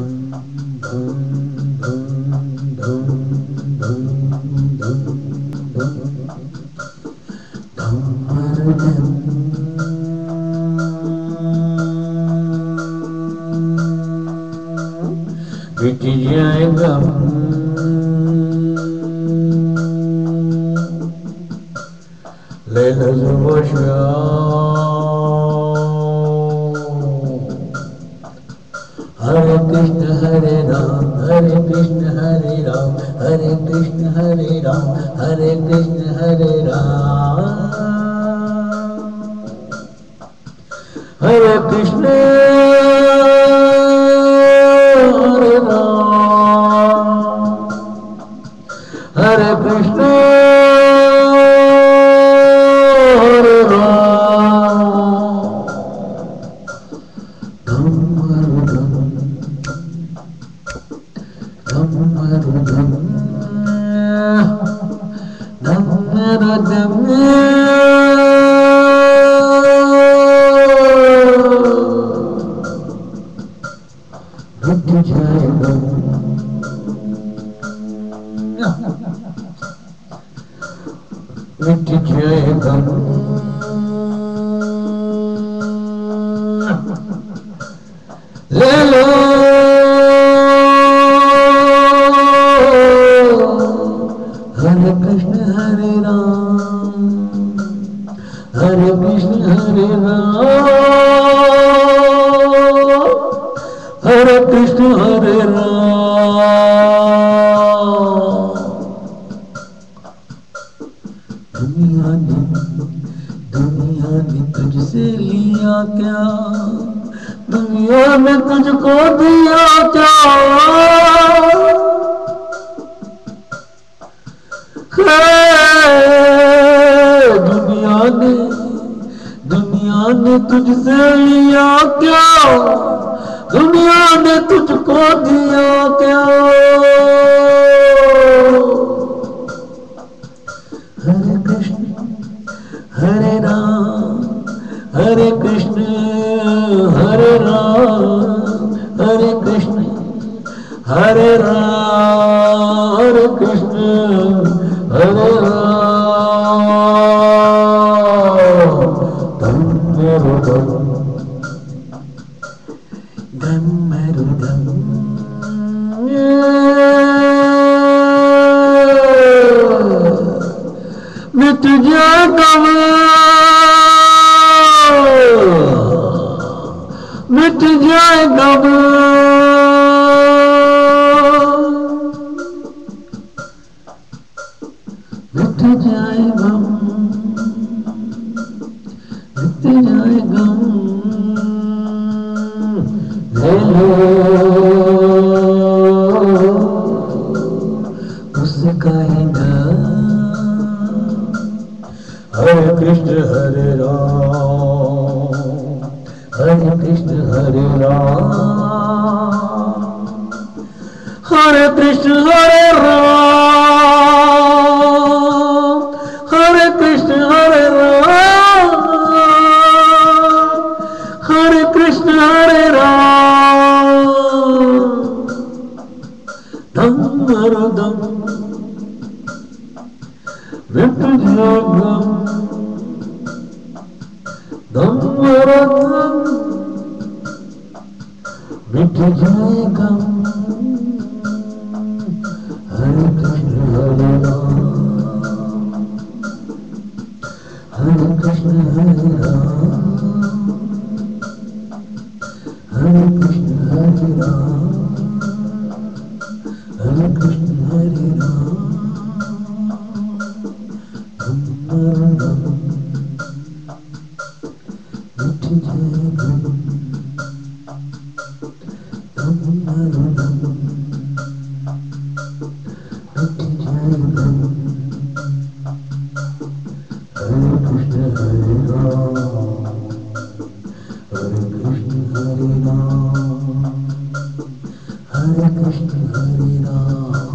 मिट जाएगा ले लो हरे कृष्ण हरे राम हरे कृष्ण हरे राम हरे कृष्ण हरे राम हरे कृष्ण हरे राम हरे कृष्ण हरे राम हरे कृष्ण हरे मिट जाएगा ले लो हरे कृष्ण हरे राम हरे कृष्ण हरे राम हरे कृष्ण हरे राम दुनिया ने तुझसे लिया क्या दुनिया ने तुझको दिया क्या दुनिया ने तुझसे लिया क्या दुनिया ने तुझको दिया क्या हरे कृष्ण हरे राम हरे कृष्ण हरे राम हरे कृष्ण हरे राम हरे कृष्ण हरे राम मिट जाएगा मिट जाएगा मिट जाएगा मिट जाएगा ले लो उसका ही नाम हरे कृष्ण हरे राम हरे कृष्ण हरे राम हरे कृष्ण हरे राम हरे कृष्ण हरे राम हरे कृष्ण हरे राम धम दम मिट जाएगा दम मिट जाएगा हरे कृष्ण हरे राम हरे कृष्ण हरे राम हरे कृष्ण हरे राम हरे कृष्ण हरे राम मिट जाएगा मिट जाएगा हरे कृष्ण हरे राम हरे कृष्ण हरे राम हरे कृष्ण हरे राम